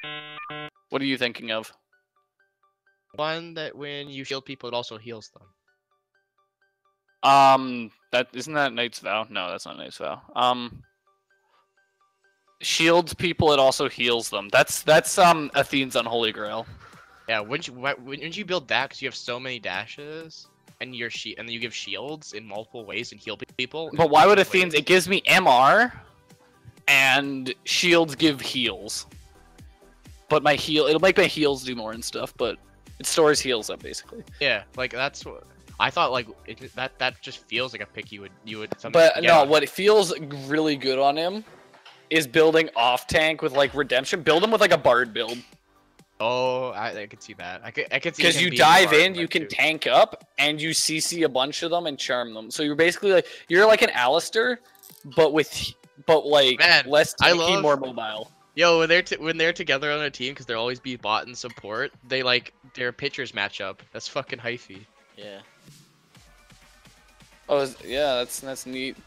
What are you thinking of? One that when you shield people, it also heals them. That isn't that Knight's Vow? No, that's not Knight's Vow. Shields people, it also heals them. That's Athene's Unholy Grail. Yeah, wouldn't you build that because you have so many dashes and and you give shields in multiple ways and heal people? But why would Athene's? It gives me MR, and shields give heals. But it'll make my heals do more and stuff. But it stores heals up basically. Yeah, like that's what I thought. Like that just feels like a pick you would. But no, what it feels really good on him is building off tank with like redemption. Build him with like a bard build. Oh, I could see that. I could see because you dive in, you can tank up, and you CC a bunch of them and charm them. So you're basically like an Alistair, but less tanky, more mobile. Yo, when they're together on a team, because they'll always be bot and support. They their pitchers match up. That's fucking hyphy. Yeah. Oh yeah, that's neat.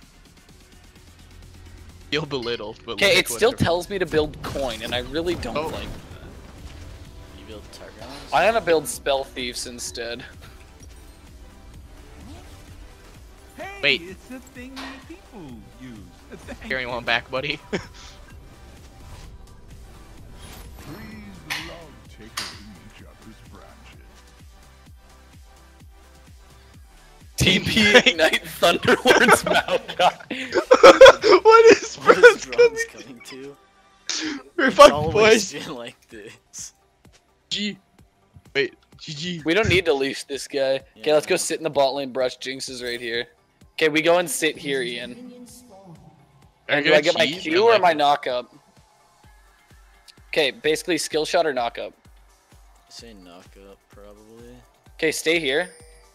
Feel belittled, but okay, it still tells me to build coin, and I really don't like that. You build Targons? I'm gonna build Spell Thieves instead. Hey, wait. It's the thing that people use. Carrying one back, buddy. Trees love taking each other's branches. TP Ignite Thunderlord's Maokai. What is Bronze coming to? We're It's fucked, always boys. been like this. G. Wait, GG. We don't need to leash this guy. Okay, let's go sit in the bot lane. Brush Jinx is right here. Okay, we go and sit here, Ian. And do I get my Q or my knock up? Okay, basically skill shot or knock up. Say knock up, probably. Okay, stay here.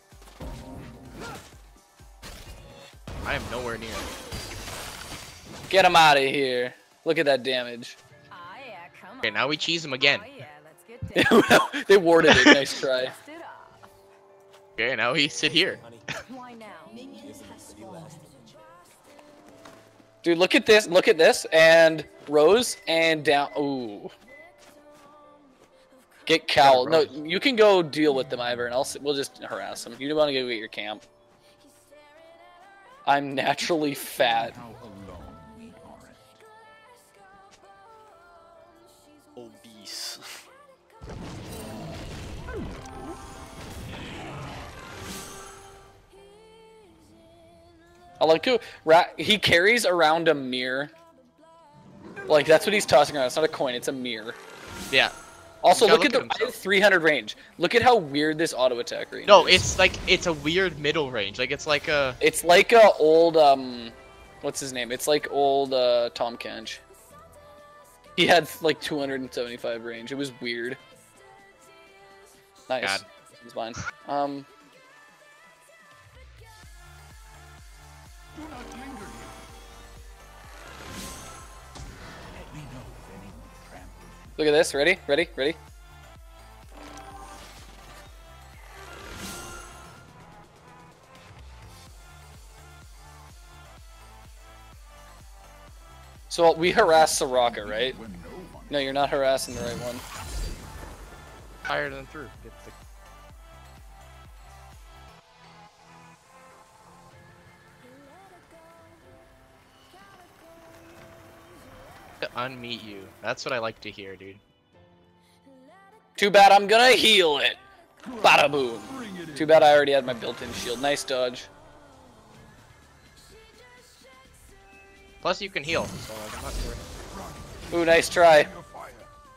I am nowhere near. Get him out of here. Look at that damage. Okay, now we cheese him again. They warded it. Nice try. Okay, now we sit here. Dude, look at this. Look at this. And Rose and down. Ooh. Get Cowl. No, you can go deal with them, Ivor, and we'll just harass them. You want to go get your camp. I'm naturally fat. How alone we aren't. Obese. I like to. He carries around a mirror. Like that's what he's tossing around. It's not a coin. It's a mirror. Yeah. Also, look at I have 300 range. Look at how weird this auto attack range. No, is. it's a weird middle range. Like it's like a. It's like a old what's his name? It's like old Tom Kench. He had like 275 range. It was weird. Nice. God. It's fine. Do not linger here. Let me know if anyone tramples. Look at this. Ready? Ready? Ready? So we harass Soraka, right? When no one No, you're not harassing the right one. Higher than through. To unmeet you. That's what I like to hear, dude. Too bad I'm gonna heal it. Bada boom. Too bad I already had my built-in shield. Nice dodge. Plus you can heal, so like, I'm not worried. Ooh, nice try. your fire.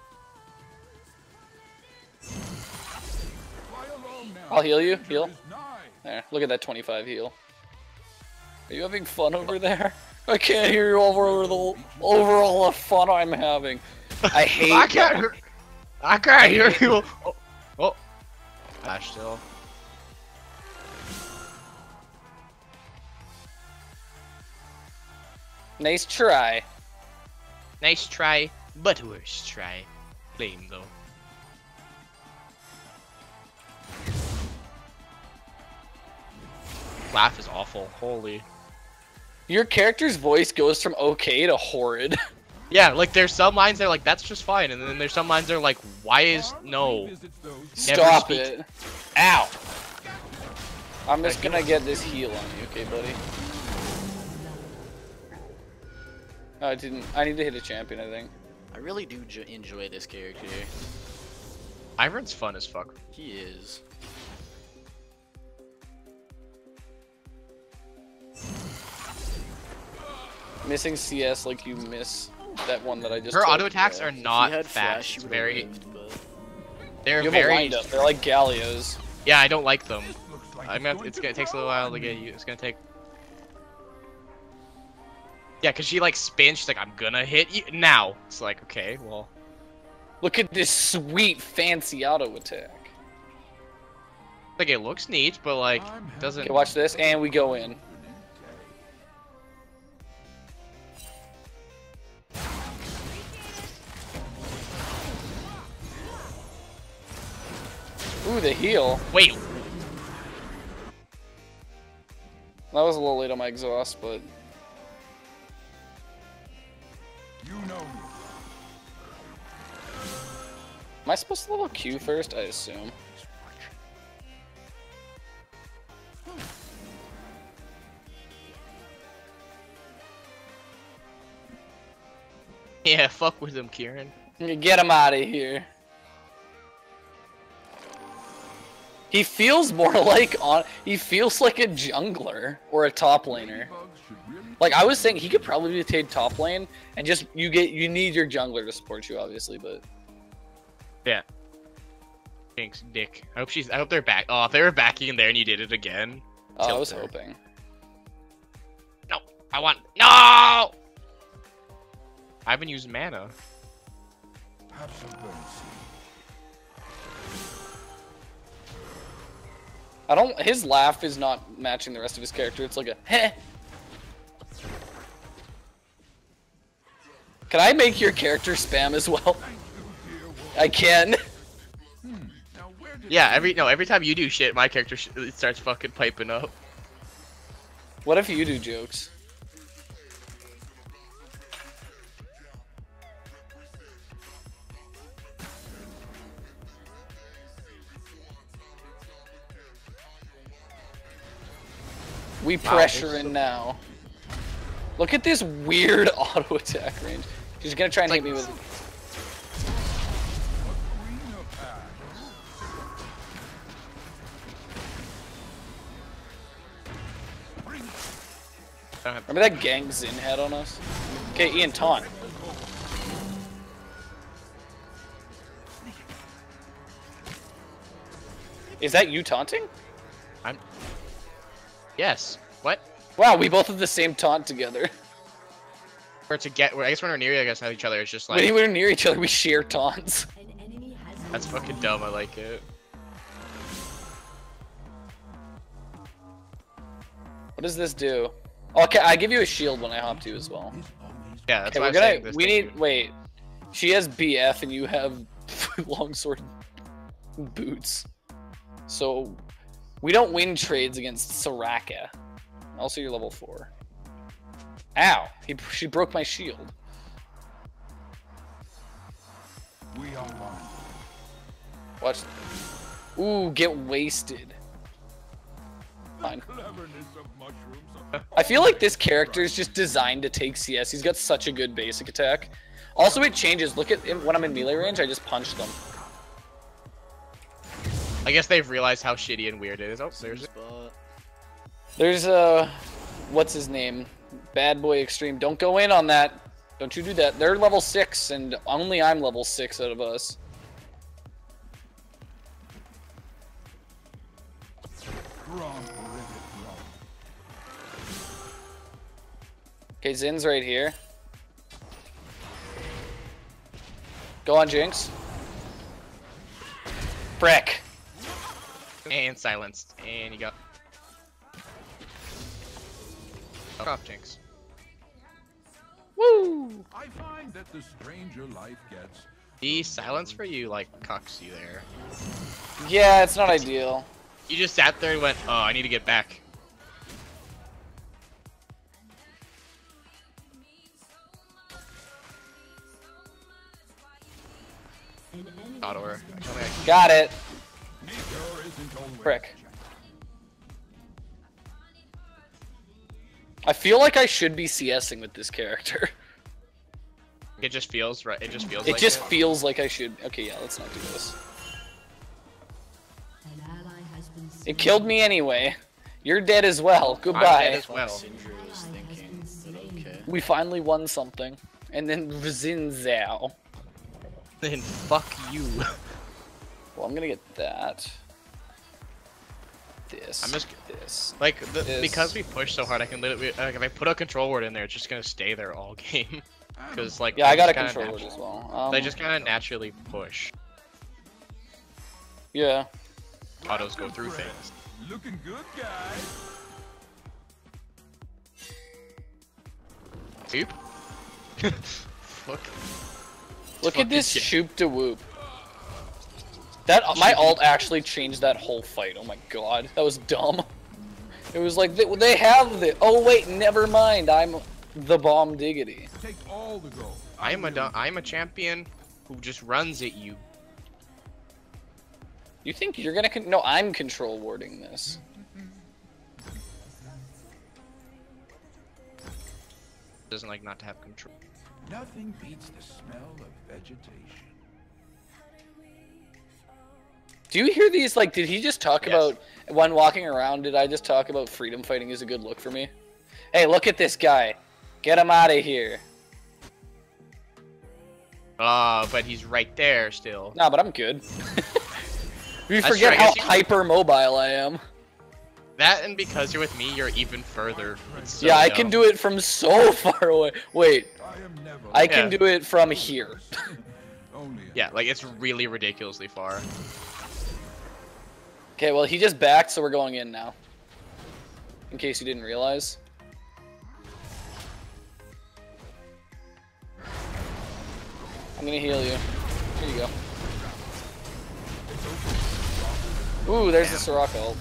Fly along now. I'll heal you. Heal. Is nigh. There. Look at that 25 heal. Are you having fun over there? I can't hear you over all the fun I'm having. I hate. I can't hear you. Oh. Flash still. Nice try. Nice try, but worse try. Lame though. Laugh is awful. Holy. Your character's voice goes from okay to horrid. Yeah, like there's some lines that are like that's just fine, and then there's some lines that are like, why is no? Stop speak- it. Ow. I'm just gonna get this heal on you, okay, buddy? No, I didn't. I need to hit a champion, I think. I really do enjoy this character. Ivern's fun as fuck. He is. Missing CS like you miss that one that I just Her took. auto attacks Yeah, are if he not had fast. flash, he It's would've very, lived, but they're You have a very. wind up. They're like Gallios. Yeah, I don't like them. Looks like I'm gonna. It's gonna takes a little while to get you. It's gonna take. Yeah, cause she like spins. She's like, I'm gonna hit you now. It's like, okay, well. Look at this sweet fancy auto attack. Like it looks neat, but like doesn't. Okay, watch this, and we go in. Ooh, the heal. Wait. That was a little late on my exhaust, but You know me. am I supposed to level Q first? I assume. Yeah, fuck with him, Kieran. Get him out of here. He feels more like he feels like a jungler or a top laner. Bugs should really Like I was saying, he could probably be take top lane and just you need your jungler to support you, obviously, but Yeah. Thanks, Dick. I hope they're back. Oh, if they were backing in there and you did it again. I was Tilter. hoping. No, I want no. I haven't used mana. have some mercy. I don't. His laugh is not matching the rest of his character. It's like a heh. Can I make your character spam as well? I can. Now where did Yeah, every time you do shit, my character it starts fucking piping up. What if you do jokes? We pressure in now. Look at this weird auto attack range. She's gonna try and hit me with. greener path? Remember that gang Zin had on us? Okay, Ian, taunt. Is that you taunting? Yes. What? Wow, we both have the same taunt together. Or to get? I guess when we're near, I guess know each other. It's just When like we're near each other, we share taunts. that's fucking dumb. I like it. What does this do? Okay, I give you a shield when I hop to as well. Yeah, that's Okay, why we're I'm saying gonna. this We thing- need. Wait. She has BF and you have longsword boots. So we don't win trades against Soraka. Also, you're level 4. Ow! She broke my shield. We are one. Watch. Ooh, get wasted. Fine. Cleverness of mushrooms. I feel like this character is just designed to take CS. He's got such a good basic attack. Also, it changes. Look at when I'm in melee range, I just punch them. I guess they've realized how shitty and weird it is. Oh, there's it. spot. There's what's his name? Bad Boy Extreme. Don't go in on that. Don't you do that. They're level 6, and only I'm level 6 out of us. Strong, terrific love. Okay, Zin's right here. Go on, Jinx. Frick. And silenced. And you got. Fuck off, Jinx. Woo! I find that the stranger life gets. The silence for you like cucks you there. Yeah, it's not ideal. You just sat there and went, oh, I need to get back. Or Got it. Frick. I feel like I should be CSing with this character. it just feels right. It just feels. It like just feels like I should. Okay, yeah, let's not do this. It killed me anyway. You're dead as well. I'm Goodbye. dead as well. Sindri was thinking, but okay. We finally won something. And then Zinzao. Then fuck you. Well, I'm gonna get that. This. I'm just this. like This. because we push so hard. I can literally like if I put a control word in there, it's just gonna stay there all game. Because like Yeah, I got a they just controller kinda as well. they just kind of naturally push. Yeah. Autos go through things. Looking good, guys. Oop. Fuck. Look at this shit. shoop de whoop. That my alt actually changed that whole fight. Oh my god, that was dumb. It was like they have the. Oh wait, never mind. I'm the bomb diggity. Take all the gold. I'm a champion who just runs at you. You think you're gonna? No, I'm control warding this. Doesn't like not to have control. Nothing beats the smell of vegetation. Do you hear these? Like, did he just talk Yes. about when walking around? Did I just talk about freedom fighting is a good look for me? Hey, look at this guy. Get him out of here. But he's right there still. Nah, but I'm good. You That's forget true, I how guess you- hyper mobile I am. That and because you're with me, you're even further. It's so Yeah, I dumb. can do it from so far away. Wait, I am never. I can Yeah. do it from here. Only. Yeah, like it's really ridiculously far. Okay, well he just backed, so we're going in now. In case you didn't realize. I'm gonna heal you. Here you go. Ooh, there's the Soraka ult.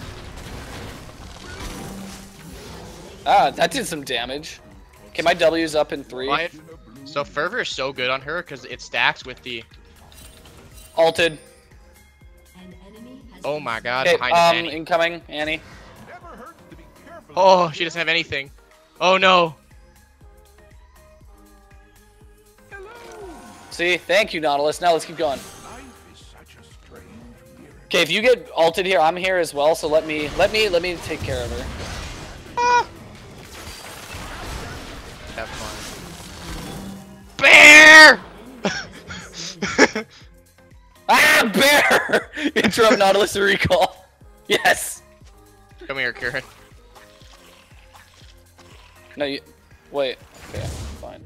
Ah, that did some damage. Okay, my W's up in 3. Why- So Fervor is so good on her because it stacks with the. Ulted. Oh my god, Okay, behind us, Annie. incoming, Annie. Never hurts to be careful. Oh, she doesn't have anything. Oh no. See, thank you, Nautilus. Now let's keep going. Life is such a strange miracle. Okay, if you get ulted here, I'm here as well. So let me take care of her. Have fun. Bear! Ah, bear! Interrupt Nautilus to recall. Yes. Come here, Kieran. No, you. Wait. Okay, fine.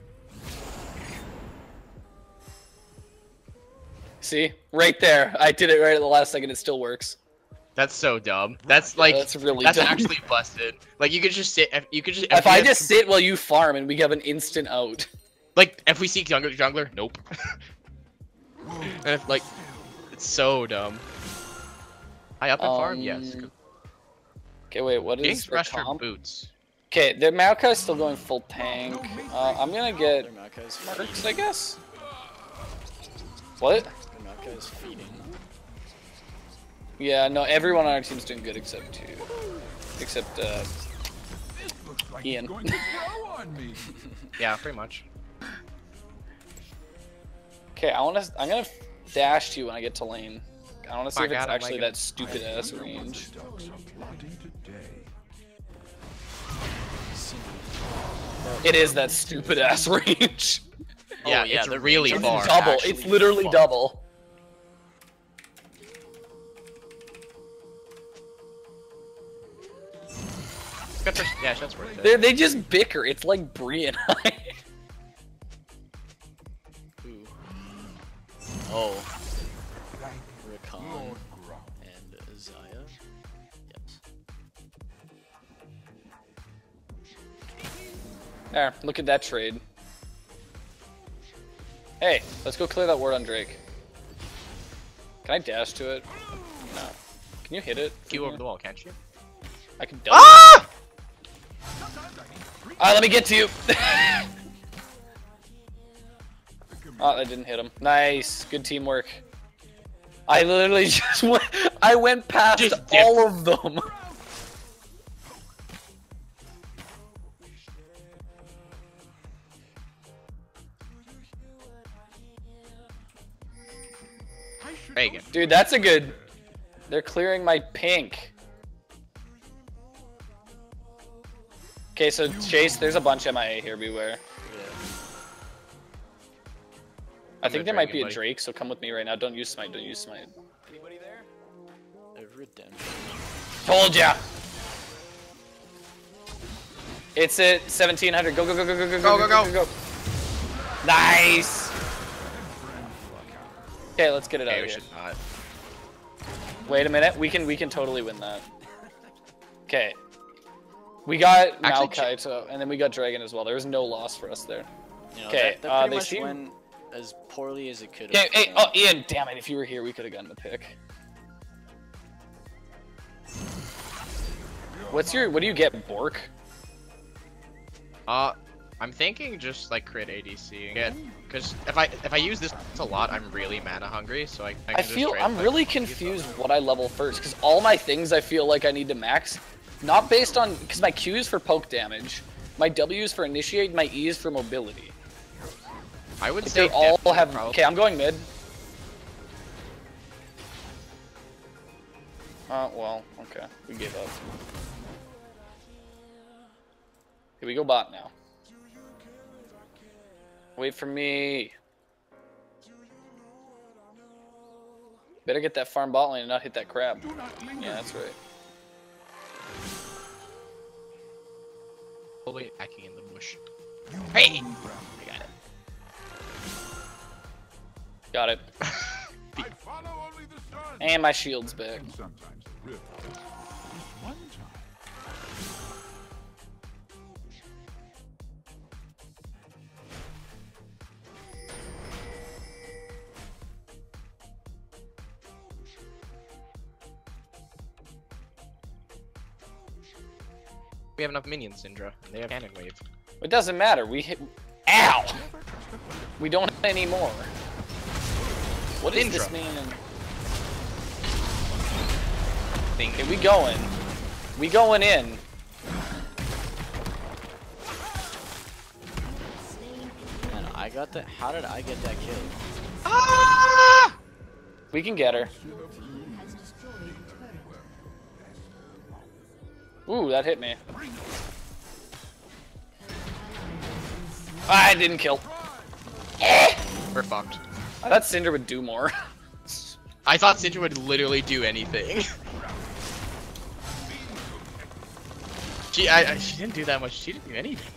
See, right there. I did it right at the last second. It still works. That's so dumb. That's like that's really that's dumb. actually busted. Like you could just sit. You could just. If I FPS just sit while you farm and we have an instant out. like if we seek jungler, nope. And if like, it's so dumb. I up and farm, yes. Okay, wait. What Getting is the thresher comp? boots. Okay, the Maokai is still going full tank. I'm gonna get Their Maokai's perks, feeding. I guess. What? Their Maokai's feeding. Yeah, no, everyone on our team's doing good except Looks like Ian. it's going to grow on me. Yeah, pretty much. Okay, I'm gonna dash to you when I get to lane. I want to see My if it's God, I'm actually like that stupid ass range. Ducks are plotting today. It is that stupid ass range. Yeah, yeah, it's the really range It's far. double. Actually It's literally far. double. Yeah, that's worth They just bicker. It's like Bree and I. Ooh. Oh, Thank Rakan Lord Grom. and Zaya. Yes. There, look at that trade. Hey, let's go clear that ward on Drake. Can I dash to it? No. Can you hit it? Q over the wall, can't you? I can. Ah! Alright, let me get to you. Oh, that didn't hit him. Nice. Good teamwork. I literally just went. I went past Just all of them. Reagan. Dude, that's a good. They're clearing my pink. Okay, so Chase, there's a bunch MIA here. Beware. Yeah. I think a there might dragon, be a buddy. Drake, so come with me right now. Don't use smite. Don't use smite. Anybody there? Redemption. Told ya. It's at 1700. Go, go, go, go, go, go, Go, go, go. Nice. Okay, let's get it out Okay, of we here. should not. Wait a minute. We can totally win that. Okay. We got Actually, Maokai, and then we got Dragon as well. There was no loss for us there. You know, Okay, that pretty they much seem- went as poorly as it could Okay, have. hey, oh, Ian, damn it. If you were here, we could have gotten the pick. What do you get, Bork? I'm thinking just like crit ADC again, because if I use this a lot, I'm really mana hungry, so I can I just feel trade, I'm like, really these confused up. what I level first, because all my things I feel like I need to max, not based on, because my Q is for poke damage, my W is for initiate, my E is for mobility. I would If say they all definitely have. probably- Okay, I'm going mid. Well, okay, we gave up. Here we go bot now. Wait for me. Better get that farm bot lane and not hit that crab. Yeah, that's right. Probably hacking in the bush. Hey! I got it. Got it. I follow only the sun. And my shield's back. And sometimes the river. Just one time. We have enough minions, Syndra, and they have cannon wave. It doesn't matter. We hit. Ow! We don't have any more. What is this Syndra. man? Thing. Okay, we going. We going in. Man, I got that. How did I get that kill? Ah! We can get her. Ooh, that hit me. I didn't kill. We're fucked. I thought Cinder would do more. I thought Syndra would literally do anything. She didn't do that much. She didn't do anything.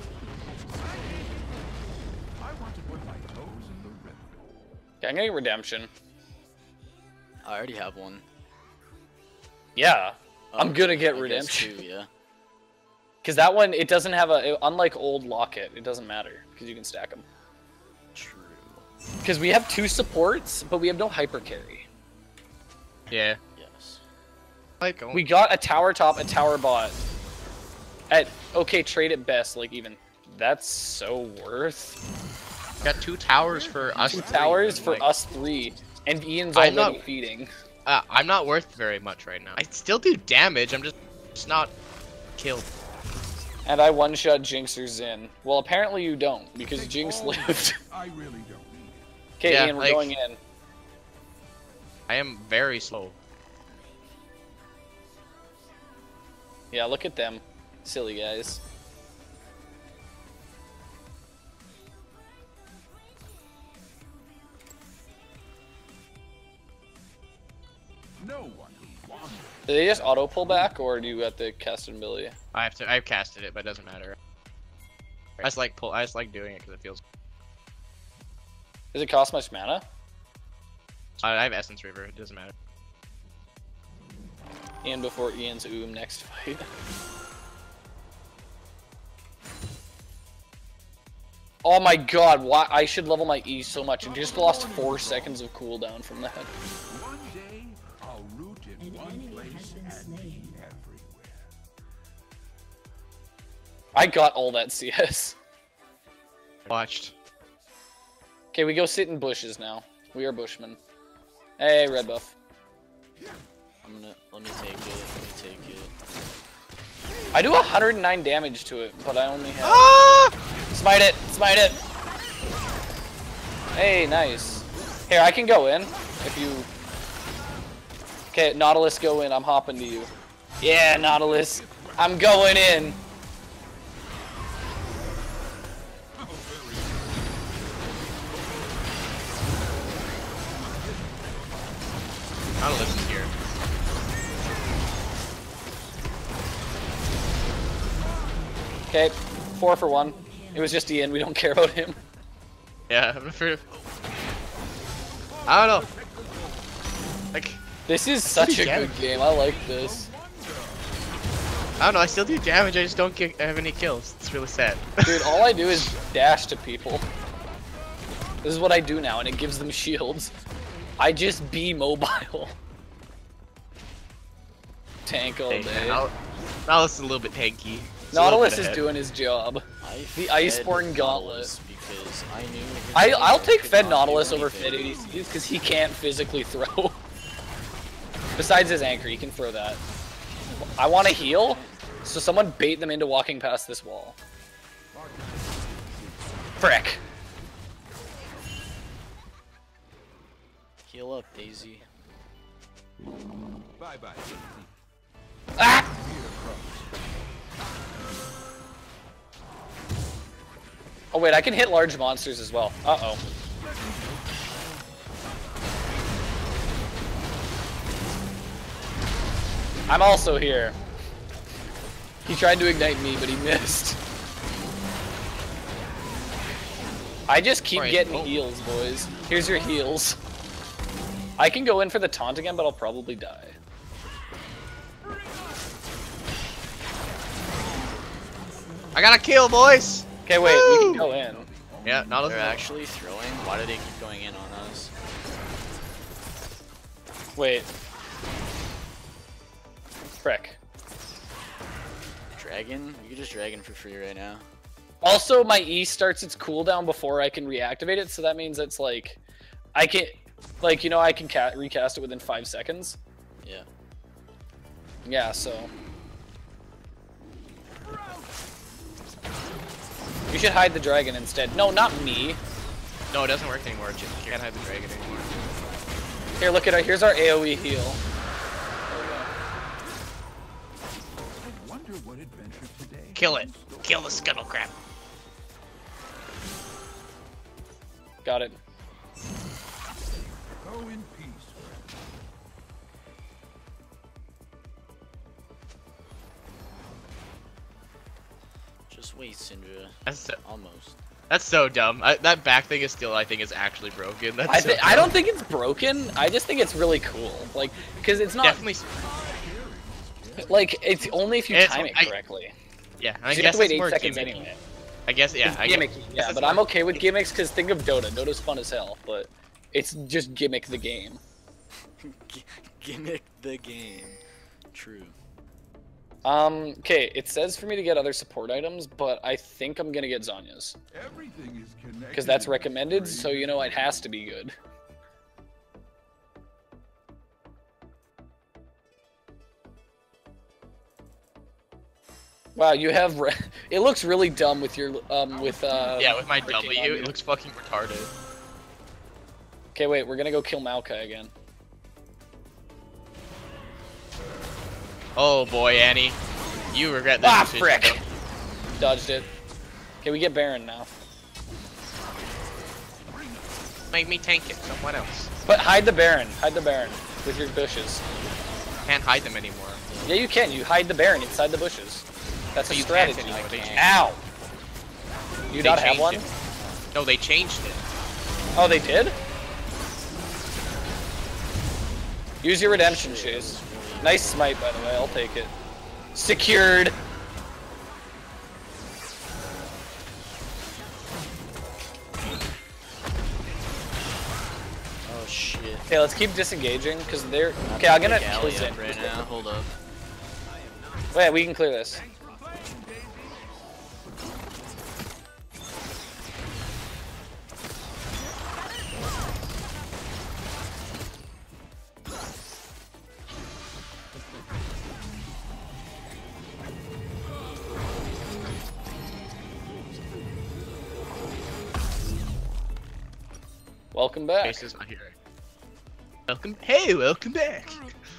I want to put my toes in the river. Okay, I'm gonna get redemption. I already have one. Yeah, I'm gonna get I guess redemption. two, yeah. Because that one, it doesn't have unlike old Locket, it doesn't matter. Because you can stack them. True. Because we have 2 supports, but we have no hyper carry. Yeah. Yes. Like We got a tower top, a tower bot. At, okay, trade at best, like even, that's so worth. got 2 towers for us. 2 three, towers and, for like, us 3. And Ian's I'm already not- feeding. I'm not worth very much right now. I still do damage. I'm just not killed. And I one-shot Jinxers in. Well, apparently you don't, because Take Jinx all lived. I really don't need it. Okay, Yeah, Ian, we're like- going in. I am very slow. Yeah, look at them. Silly guys. No one who wants it. Do they just auto pull back, or do you got the casting ability? I've casted it, but it doesn't matter. I just like doing it because it feels. Does it cost much mana? I have Essence River. It doesn't matter. Ian before Ian's next fight. Oh my god, why I should level my E so much and just lost 4 seconds of cooldown from that. One day, I'll root in one place and be everywhere. I got all that CS. Watched. Okay, we go sit in bushes now. We are bushmen. Hey, red buff. Let me take it. Let me take it. I do 109 damage to it, but I only have. Ah! Smite it! Smite it! Hey, nice. Here, I can go in if you. Okay, Nautilus, go in. I'm hopping to you. Yeah, Nautilus, I'm going in. Nautilus is here. Okay, 4 for 1. It was just Ian. We don't care about him. Yeah, I don't know. Like, This is such a good game. I like this. I don't know. I still do damage. I just don't have any kills. It's really sad. Dude, all I do is dash to people. This is what I do now, and it gives them shields. I just be mobile. Tank all day. Nautilus is a little bit tanky. Nautilus is doing his job. The Iceborne Gauntlet. Because I knew. I'll take Fed Nautilus over Fed ADCs because he can't physically throw. Besides his anchor, he can throw that. I want to heal, so someone bait them into walking past this wall. Frick. Heal up, Daisy. Bye bye. Ah! Oh wait, I can hit large monsters as well. Uh-oh. I'm also here. He tried to ignite me, but he missed. I just keep getting heals, boys. Here's your heals. I can go in for the taunt again, but I'll probably die. I got a kill, boys! Okay, wait, we can go in. Yeah, Nautilus. They're actually throwing? Why do they keep going in on us? Wait. Frick. Dragon? You can just dragon for free right now. Also, my E starts its cooldown before I can reactivate it, so that means it's like, I can, like, you know, I can recast it within 5 seconds. Yeah. Yeah, so. You should hide the dragon instead. No, not me. No, it doesn't work anymore. You can't hide the dragon anymore. Here, look at our, here's our AoE heal. I wonder what adventure today. Kill it. Kill the scuttle crap. Got it. Go in peace. Just wait, Syndra. That's Almost. That's so dumb. That back thing is still, I think, is actually broken. That's I don't think it's broken. I just think it's really cool. Like, because it's not definitely. like it's only if you time it correctly. Yeah, I you have to wait 8 seconds gimmicky. anyway. I guess, yeah. It's gimmicky, yeah, but I'm okay with gimmicks because think of Dota. Dota's fun as hell, but it's just gimmick the game. Gimmick the game. True. Okay, it says for me to get other support items, but I think I'm gonna get Zanya's. Everything is connected. Because that's recommended, so you know it has to be good. Wow, you have it looks really dumb with your yeah, with my freaking W, Anya. it looks fucking retarded. Okay, wait, we're gonna go kill Maokai again. Oh boy, Annie, you regret this decision. Frick! Dodged it. Okay, we get Baron now. Make me tank it, someone else. But hide the Baron. Hide the Baron with your bushes. Can't hide them anymore. Yeah, you can. You hide the Baron inside the bushes. That's a You strategy. can't anymore. They changed Ow! You They not have changed one? it. No, they changed it. Oh, they did? Use your redemption, Chase. Nice smite, by the way. I'll take it. Secured. Oh shit. Okay, let's keep disengaging because they're. Okay, I'm gonna kill Zen. right now. Hold up. Wait, we can clear this. Welcome back. Chase is not here. Welcome. Hey, welcome back.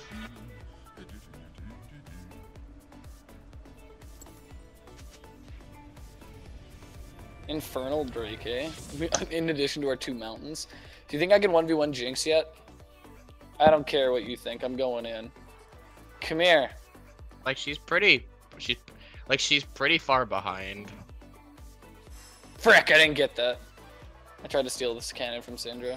Infernal Drake, eh? In addition to our 2 mountains. Do you think I can 1v1 Jinx yet? I don't care what you think. I'm going in. Come here. Like she's pretty far behind. Frick, I didn't get that. I tried to steal this cannon from Syndra.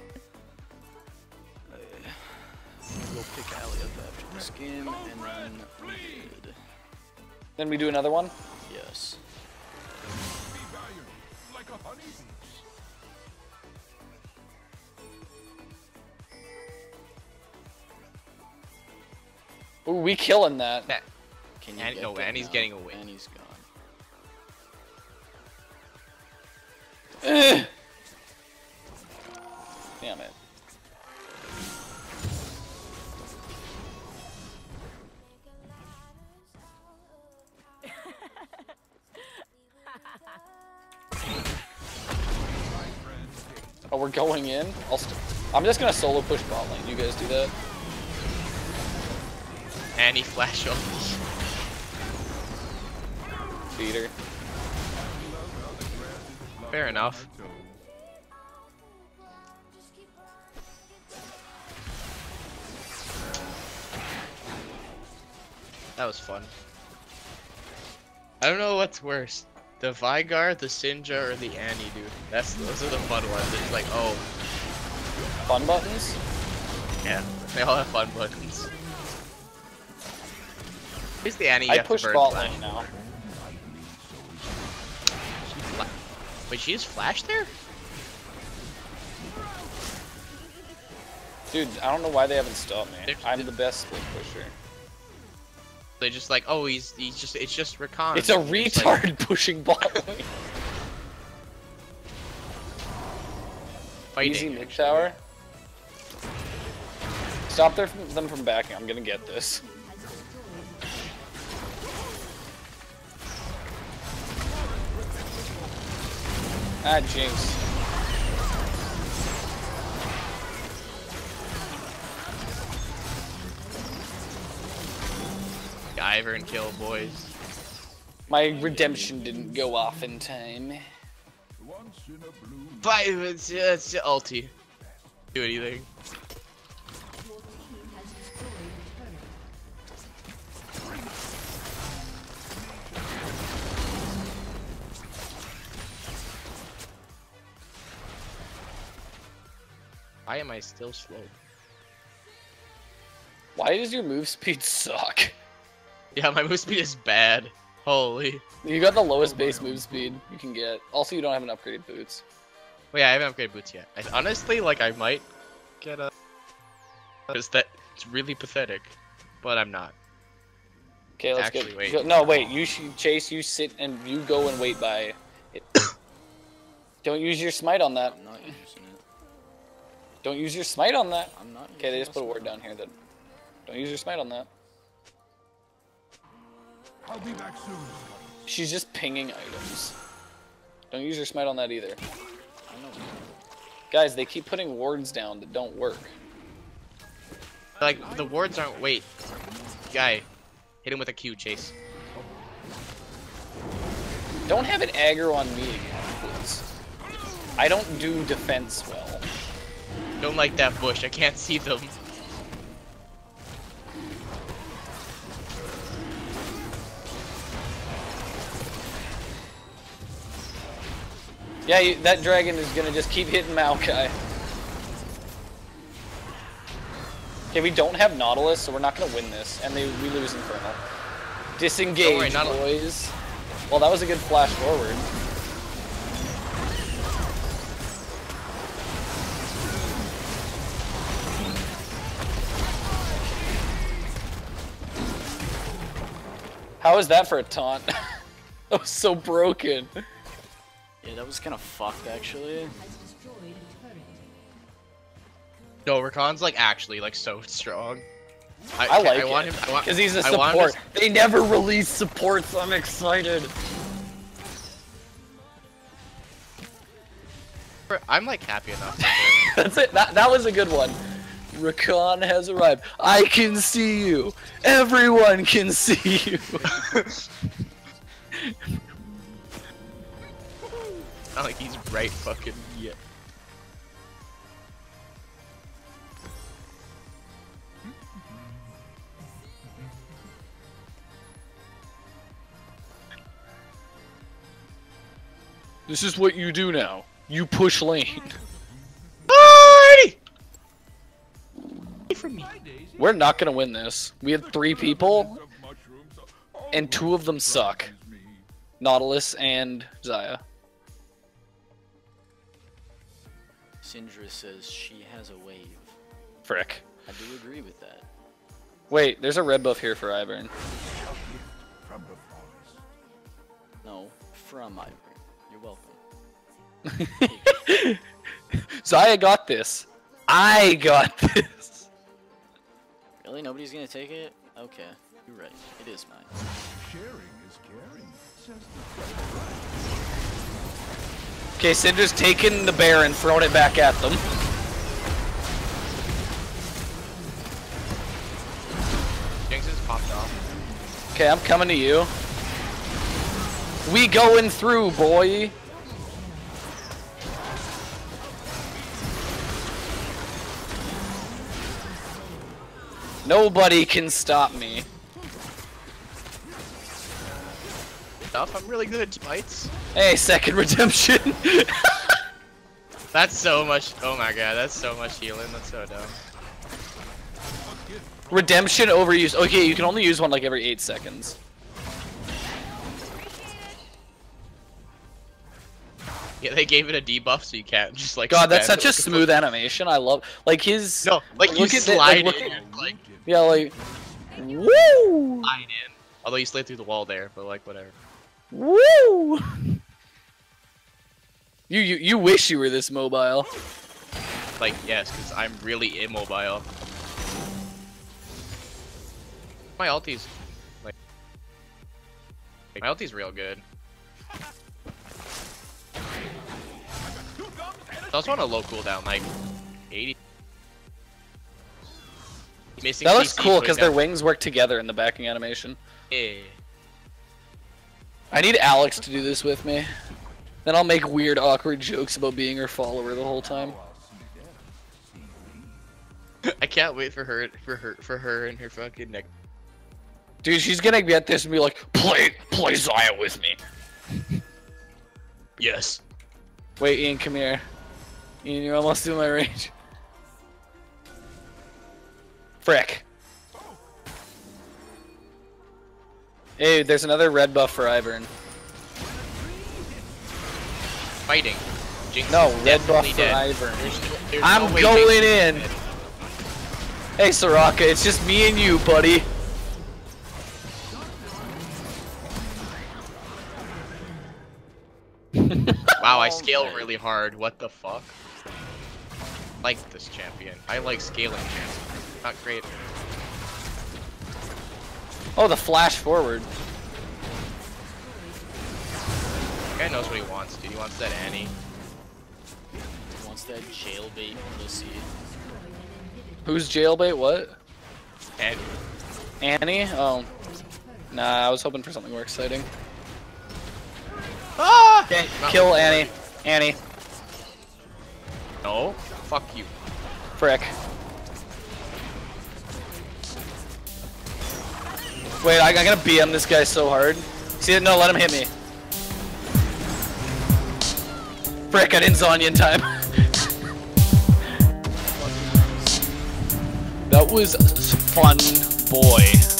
We'll pick Ally up after this game, and then we're good. Then we do another one? Yes. Ooh, we killing that. Can you And, get no, that Annie's now? getting away. Annie's gone. Ugh. Damn it. Oh, we're going in? I'm just gonna solo push bot lane. You guys do that? Annie flash up. Beat her. Fair enough. That was fun. I don't know what's worse. The Veigar, the Sinja, or the Annie, dude. Those are the fun ones. It's like, oh. Fun buttons? Yeah, they all have fun buttons. Here's the Annie. I push bot lane now. Wait, she just flashed there? Dude, I don't know why they haven't stopped me. I'm the best split pusher. They just like, oh, it's just Rakan. It's a retard like... pushing bot lane. Fighting, Easy mid tower. Stop them from backing. I'm gonna get this. Ah, Jinx. Ivern kill, boys. My redemption didn't go off in time. But it's ulti. Do anything. Why am I still slow? Why does your move speed suck? Yeah, my move speed is bad. Holy. You got the lowest base move speed you can get. Also, you don't have an upgraded boots. Well, yeah, I haven't upgraded boots yet. Honestly, like, I might get a... It's really pathetic. But I'm not. Okay, let's actually, wait. wait. No, wait. You should chase. You sit and you go and wait by it. Don't use your smite on that. I'm not using it. Don't use your smite on that. I'm not. Okay, they just put a ward down here that. Don't use your smite on that. I'll be back soon. She's just pinging items. Don't use your smite on that either. I know. Guys, they keep putting wards down that don't work. Like, the wards aren't... Wait. Guy. Hit him with a Q, Chase. Don't have it aggro on me again, please. I don't do defense well. Don't like that bush. I can't see them. Yeah, that dragon is gonna just keep hitting Maokai. Okay, we don't have Nautilus, so we're not gonna win this, and we lose Infernal. Disengage, boys. Well, that was a good flash forward. How is that for a taunt? That was so broken. Yeah, that was kind of fucked, actually. No, Rakan's like actually like so strong. I like I want him because he's a support. They never release supports. I'm excited. I'm like happy enough. That's it. That was a good one. Rakan has arrived. I can see you. Everyone can see you. Not like he's right fucking yet. This is what you do now. You push lane. Party! From me. We're not gonna win this. We had 3 people, and 2 of them suck. Nautilus and Xayah. Syndra says she has a wave. Frick. I do agree with that. Wait, there's a red buff here for Ivern. No, from Ivern. You're welcome. Xayah got this. I got this. Really? Nobody's gonna take it? Okay, you're right. It is mine. Sharing is caring, says Okay, Syndra's taken the bear and thrown it back at them. Jinx is popped off. Okay, I'm coming to you. We going through, boy. Nobody can stop me. I'm really good at spites. Hey, second redemption. That's so much. Oh my god, that's so much healing. That's so dumb. Redemption overused. Okay, you can only use one like every 8 seconds. Yeah, they gave it a debuff, so you can't just like. God, that's spam such it a smooth animation. I love, like his. No, like you look at the- slide like, look in, at- like Yeah, like. Woo! slide in. Although you slid through the wall there, but like whatever. Woo! You wish you were this mobile. Like yes, because I'm really immobile. My ulti's like my ulti's real good. I also want a low cooldown, like 80. Missing That looks CC cool because putting their down- wings work together in the backing animation. Yeah. I need Alex to do this with me. Then I'll make weird, awkward jokes about being her follower the whole time. I can't wait for her and her fucking neck. Dude, she's gonna get this and be like, play Xayah with me. Yes. Wait, Ian, come here. Ian, you're almost in my range. Frick. Hey, there's another red buff for Ivern. Fighting. Jinx No, is red buff definitely for dead. Ivern. There's I'm no way going Jinx is in. dead. Hey, Soraka, it's just me and you, buddy. Wow, I scale really hard. What the fuck? I like this champion. I like scaling champions. Not great. Oh, the flash forward. Guy knows what he wants, dude. He wants that Annie. He wants that jailbait pussy. Who's jailbait? What? Annie. Annie? Oh. Nah, I was hoping for something more exciting. Ah! Okay, Not kill really. Annie. Annie. No. Fuck you. Frick. Wait, I gotta BM this guy so hard. See, no, let him hit me. Frick, I didn't Zanya in time. That was fun, boy.